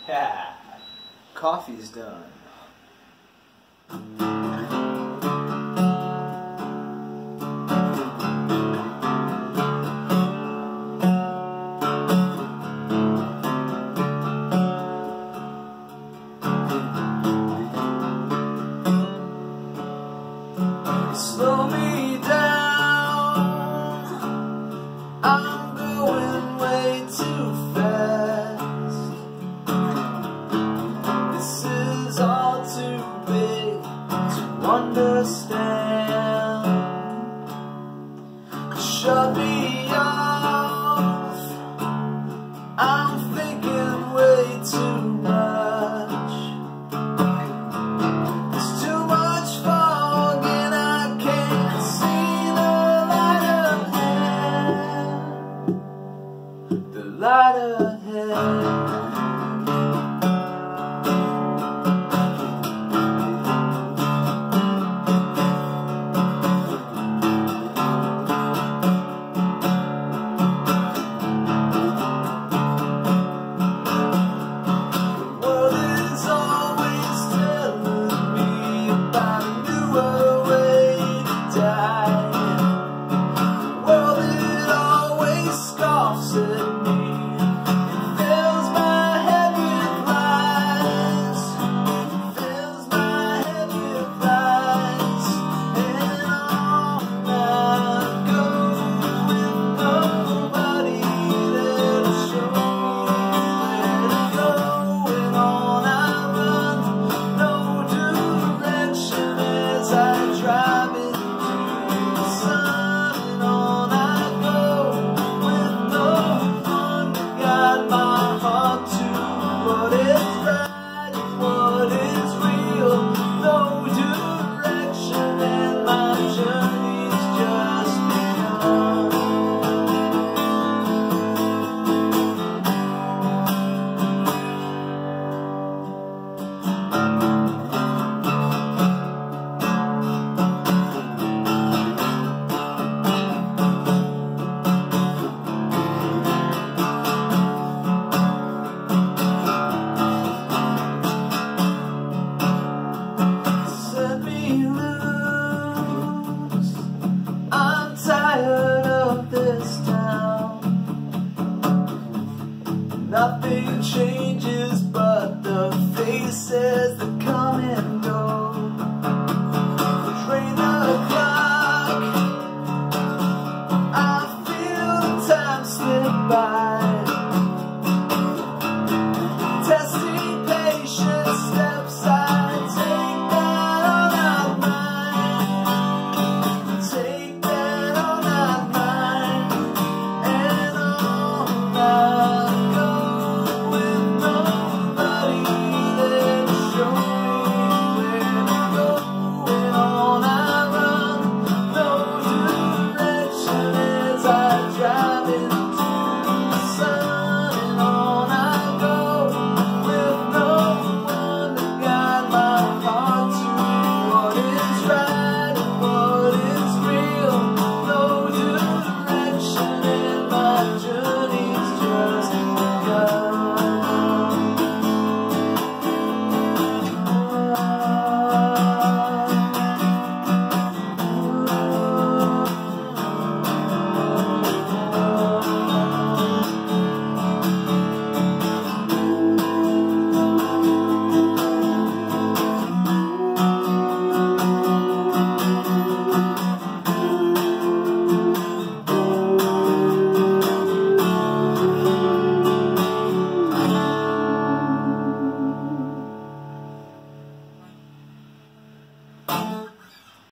Yeah, coffee's done. Slow me down, I'm going way too fast. This is all too big to understand. Shut me off, I'm thinking way too much. There's too much fog and I can't see the light ahead. Nothing changes but the faces that come in.